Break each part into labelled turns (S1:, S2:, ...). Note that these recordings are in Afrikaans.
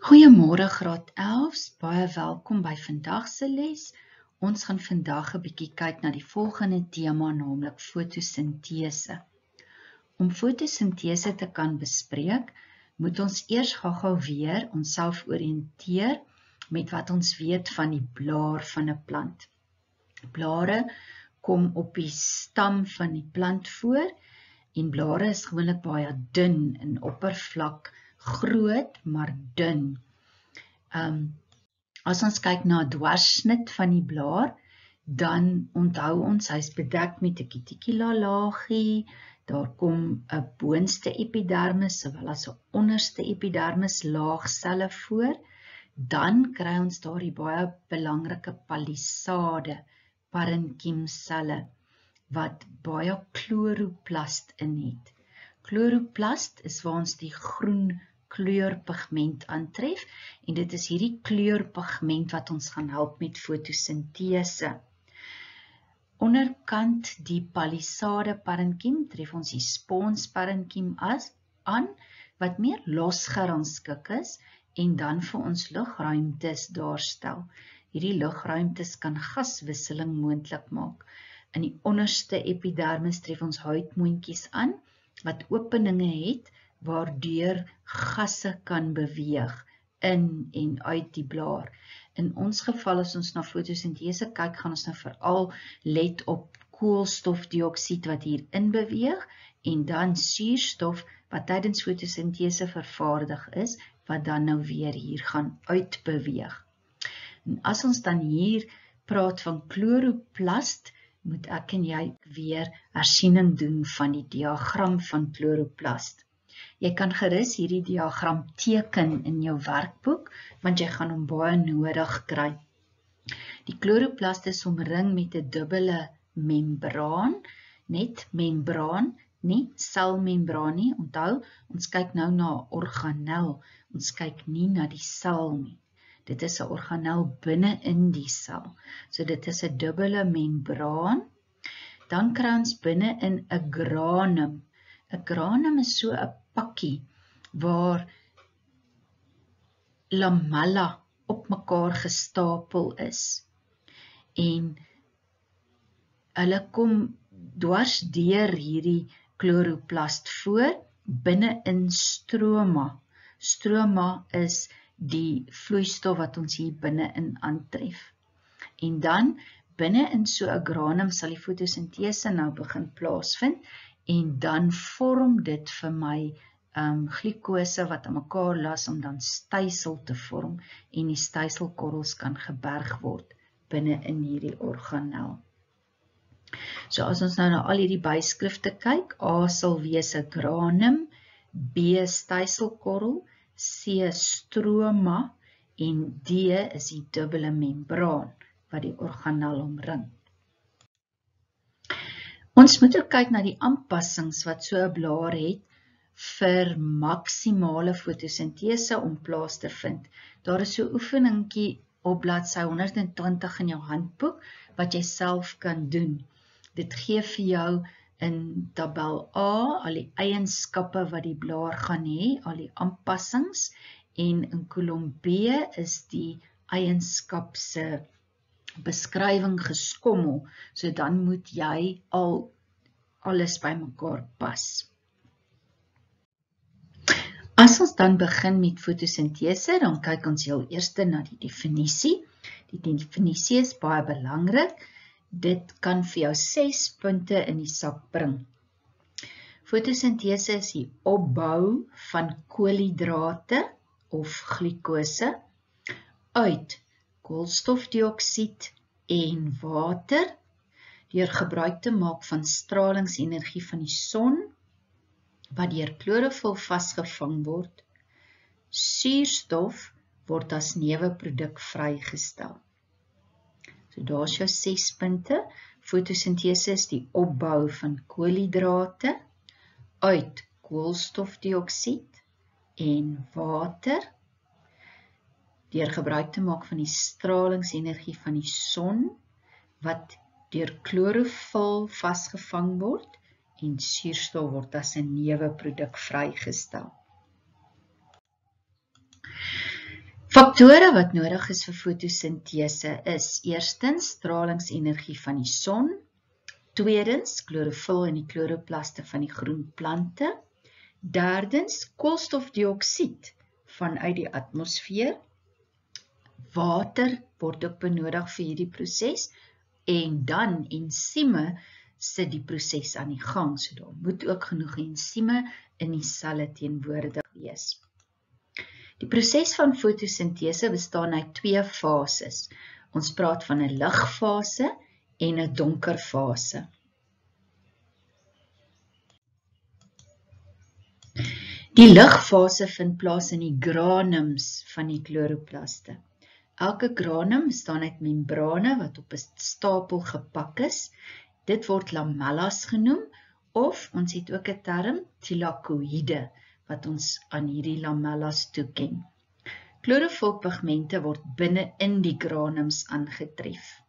S1: Goeiemôre graad 11's, baie welkom by vandag se les. Ons gaan vandag 'n bietjie kyk na die volgende tema, naamlik fotosintese. Om fotosintese te kan bespreek, moet ons eers gou-gou weer onsself oriënteer met wat ons weet van die blaar van 'n plant. Blare kom op die stam van die plant voor en blare is gewoonlik baie dun en oppervlak, groot maar dun. As ons kyk na 'n dwarsnit van die blaar, dan onthou ons hy's bedek met 'n cuticula laagie, daar kom 'n boonste epidermis sowel as 'n onderste epidermis laagselle voor, dan kry ons daardie baie belangrike palisade parenkiemselle wat baie chloroplast in het. Chloroplast is waar ons die groen kleurpigment aantref en dit is hierdie kleurpigment wat ons gaan help met fotosintese. Onderkant die palisade parenkiem tref ons die spons parenkiem aan wat meer losgerangskik is en dan vir ons lugruimtes daarstel. Hierdie lugruimtes kan gaswisseling moontlik maak. In die onderste epidermis tref ons huidmondjies aan wat openinge het waardeur gasse kan beweeg in en uit die blaar. In ons geval as ons na fotosintese kyk, gaan ons nou veral let op koolstofdioksied wat hier in beweeg en dan suurstof wat tydens fotosintese vervaardig is, wat dan nou weer hier gaan uitbeweeg. En as ons dan hier praat van chloroplast, moet ek en jy weer hersiening doen van die diagram van chloroplast. Jy kan gerus hierdie diagram teken in jou werkboek, want jy gaan hom baie nodig kry. Die chloroplast is omring met 'n dubbele membraan, net membraan, nie selmembraan nie. Onthou, ons kyk nou na 'n organel, ons kyk nie na die sel nie. Dit is 'n organel binne in die sel. So dit is 'n dubbele membraan. Dan kry ons binne in 'n granum. 'n Granum is so 'n pakkie waar lamella op mekaar gestapel is. En hulle kom dwars deur hierdie chloroplast voor binne in stroma. Stroma is die vloeistof wat ons hier binne in aantref. En dan binne in so 'n granum sal die fotosintese nou begin plaasvind en dan vorm dit vir my glikose wat aan mekaar las om dan stysel te vorm en die styselkorrels kan geberg word binne in hierdie organel. So as ons nou na al hierdie byskrifte kyk, A sal wees 'n granum, B styselkorrel, C stroma en D is die dubbele membraan wat die organel omring. Ons moet ook kyk na die aanpassings wat so 'n blaar het vir maksimale fotosintese om plaas te vind. Daar is so 'n oefeningkie op bladsy 120 in jou handboek wat jy self kan doen. Dit gee vir jou in tabel A al die eienskappe wat die blaar gaan hê, al die aanpassings, en in kolom B is die eienskap se beskrywing geskommel, so dan moet jy alles bymekaar pas. As ons dan begin met fotosintese, dan kyk ons heel eers na die definisie. Die definisie is baie belangrik. Dit kan vir jou 6 punte in die sak bring. Fotosintese is die opbou van koolhidrate of glikose uit koolstofdioksied en water deur gebruik te maak van stralingsenergie van die son wat deur klorofil vasgevang word. Suurstof word as neuweproduk vrygestel. So daar is jou 6 punte. Fotosintese is die opbou van koolhidrate uit koolstofdioksied en water deur gebruik te maak van die stralingsenergie van die son wat deur klorofil vasgevang word en suurstof word as 'n neuweproduk vrygestel. Faktore wat nodig is vir fotosintese is eerstens stralingsenergie van die son, tweedens chlorofil in die chloroplaste van die groen plante, derdens koolstofdioksied vanuit die atmosfeer, water word ook benodig vir hierdie proses en dan ensieme sit die proses aan die gang, so daar moet ook genoeg ensieme in die selle teenwoordig wees. Die proses van fotosintese bestaan uit 2 fases. Ons praat van 'n ligfase en 'n donker fase. Die ligfase vind plaas in die granums van die chloroplaste. Elke granum bestaan uit membrane wat op 'n stapel gepak is. Dit word lamellas genoem of ons het ook 'n term thylakoïde wat ons aan hierdie lamellas toeken. Chlorofilpigmente word binne in die granums aangetref.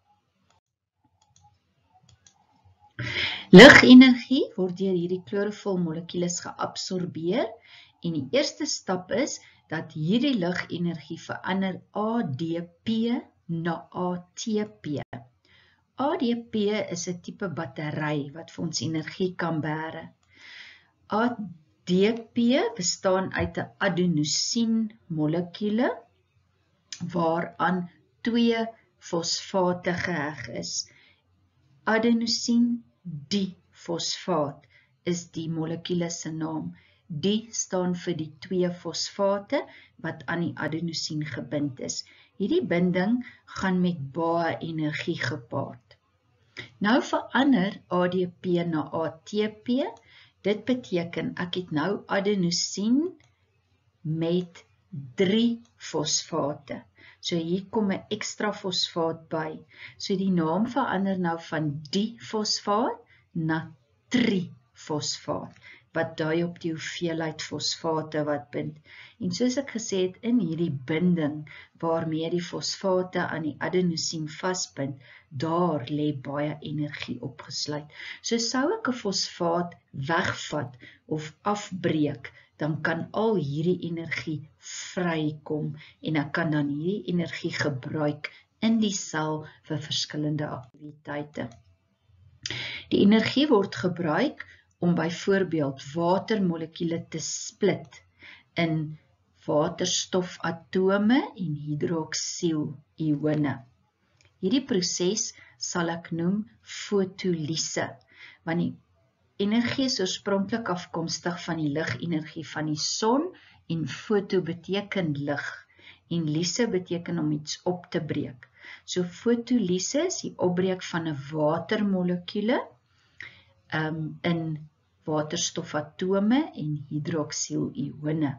S1: Ligenergie word deur hierdie chlorofilmolekules geabsorbeer en die eerste stap is dat hierdie ligenergie verander ADP na ATP. ADP is 'n tipe battery wat vir ons energie kan bære. ADP bestaan uit 'n adenosien molekule waaraan 2 fosfate geheg is. Adenosien difosfaat is die molekule se naam. Die staan vir die 2 fosfate wat aan die adenosien gebind is. Hierdie binding gaan met baie energie gepaard. Nou verander ADP na ATP. Dit beteken ek het nou adenosien met 3 fosfate. So hier kom 'n ekstra fosfaat by. So die naam verander nou van difosfaat na trifosfaat, wat dui op die hoeveelheid fosfate wat bind. En soos ek gesê het, in hierdie binding waarmee die fosfate aan die adenosien vasbind, daar lê baie energie opgesluit. So sou ek 'n fosfaat wegvat of afbreek, dan kan al hierdie energie vrykom en ek kan dan hierdie energie gebruik in die sel vir verskillende aktiwiteite. Die energie word gebruik om byvoorbeeld watermolekule te split in waterstofatome en hidroksielione. Hierdie proses sal ek noem fotolise, want die energie is oorspronklik afkomstig van die ligenergie van die son en foto beteken lig en lise beteken om iets op te breek. So fotolise is die opbreek van 'n watermolekule in waterstofatome en hidroksielione.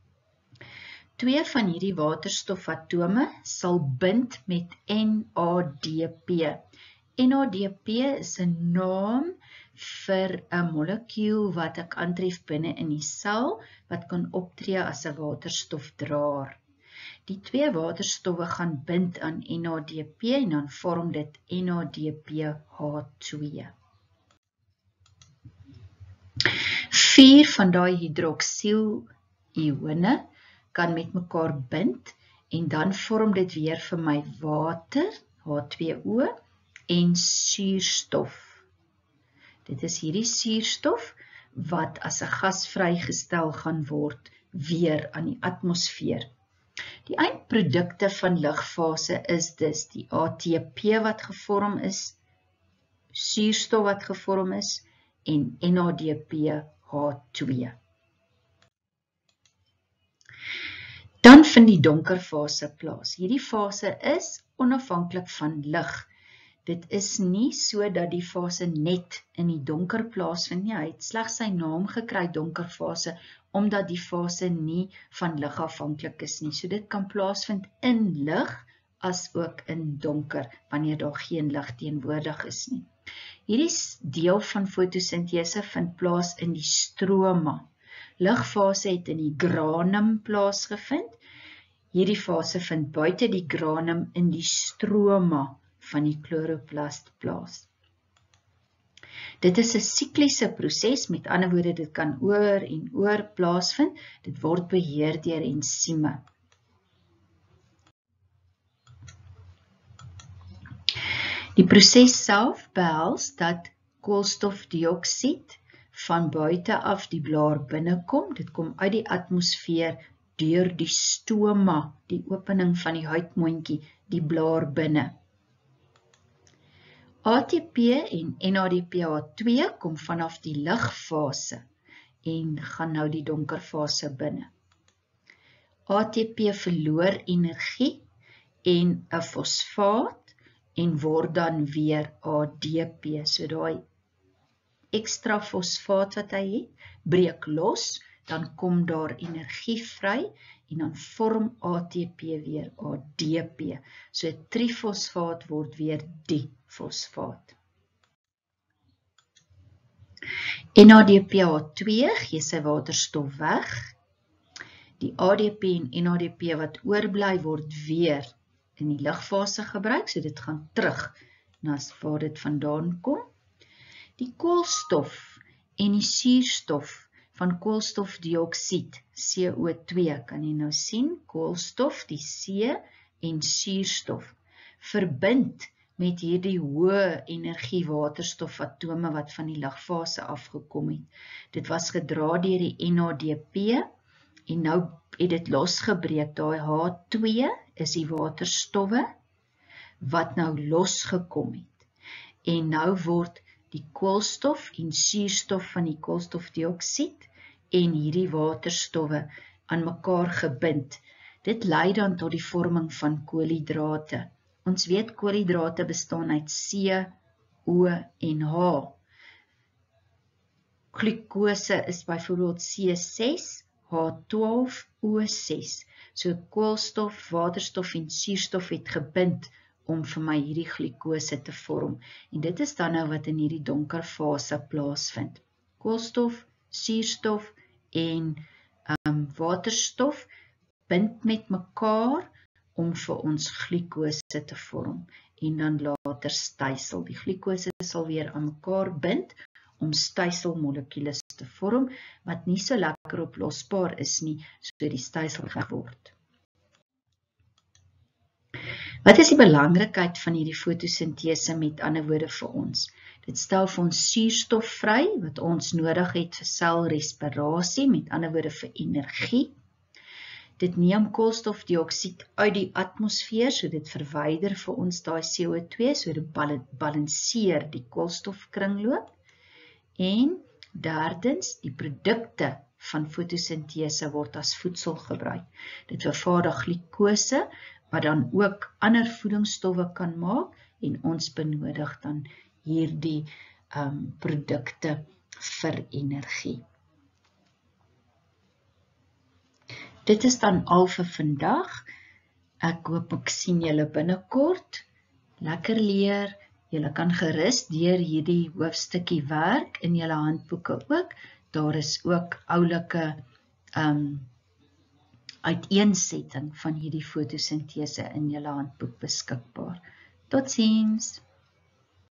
S1: 2 van hierdie waterstofatome sal bind met NADP. NADP is 'n naam vir 'n molekuul wat ek aantref binne in die sel wat kan optree as 'n waterstofdraer. Die 2 waterstowwe gaan bind aan NADP en dan vorm dit NADPH2. 4 van daai hidroksielione kan met mekaar bind en dan vorm dit weer vir my water, H2O, en suurstof. Dit is hierdie suurstof wat as 'n gas vrygestel gaan word weer aan die atmosfeer. Die eindprodukte van ligfase is dus die ATP wat gevorm is, suurstof wat gevorm is en NADPH2. Dan vind die donker fase plaas. Hierdie fase is onafhanklik van lig. Dit is nie so dat die fase net in die donker plaasvind nie. Hy het slegs sy naam gekry donker fase omdat die fase nie van lig afhanklik is nie. So dit kan plaasvind in lig as ook in donker wanneer daar geen lig teenwoordig is nie. Hierdie deel van fotosintese vind plaas in die stroma. Ligfase het in die granum plaasgevind. Hierdie fase vind buite die granum in die stroma van die chloroplast plaas. Dit is 'n sikliese proses, met ander woorde dit kan oor en oor plaasvind. Dit word beheer deur ensieme. Die proses self behels dat koolstofdioksied van buite af die blaar binnekom. Dit kom uit die atmosfeer deur die stoma, die opening van die huidmondjie, die blaar binne. ATP en NADPH2 kom vanaf die ligfase en gaan nou die donker fase binne. ATP verloor energie en 'n fosfaat en word dan weer ADP. So daai ekstra fosfaat wat hy het, breek los, dan kom daar energie vry en dan vorm ATP weer ADP. So trifosfaat word weer difosfaat. NADPH2 gee sy waterstof weg. Die ADP en NADP wat oorbly word weer in die ligfase gebruik, so dit gaan terug na waar dit vandaan kom. Die koolstof en die suurstof van koolstofdioksied, CO2, kan jy nou sien, koolstof, die C en suurstof, verbind met hierdie hoë energie waterstofatome wat van die ligfase afgekom het. Dit was gedra deur die NADP en nou het dit losgebreek. Daai H2 is die waterstowwe wat nou losgekom het. En nou word die koolstof en suurstof van die koolstofdioksied en hierdie waterstowwe aan mekaar gebind. Dit lei dan tot die vorming van koolhidrate. Ons weet koolhidrate bestaan uit C, O en H. Glukose is byvoorbeeld C6, H12, O6. So koolstof, waterstof en suurstof het gebind om vir my hierdie glukose te vorm. En dit is dan nou wat in hierdie donker fase plaasvind. Koolstof, suurstof en waterstof bind met mekaar om vir ons glukose te vorm en dan later stysel. Die glukose sal weer aan mekaar bind om styselmolekules te vorm wat nie so lekker oplosbaar is nie, so die stysel geword. Wat is die belangrikheid van hierdie fotosintese met ander woorde vir ons? Dit stel vir ons suurstof vry wat ons nodig het vir selrespirasie, met ander woorde vir energie. Dit neem koolstofdioksied uit die atmosfeer, so dit verwyder vir ons daai CO2, so dit balanseer die koolstofkringloop. En derdens, die produkte van fotosintese word as voedsel gebruik. Dit vervaardig glukose, wat dan ook ander voedingsstowwe kan maak, en ons benodig dan hierdie produkte vir energie. Dit is dan al vir vandag. Ek hoop ek sien julle binnekort. Lekker leer. Julle kan gerus deur hierdie hoofstukkie werk in julle handboeke ook. Daar is ook oulike uiteensetting van hierdie fotosintese in julle handboek beskikbaar. Totsiens!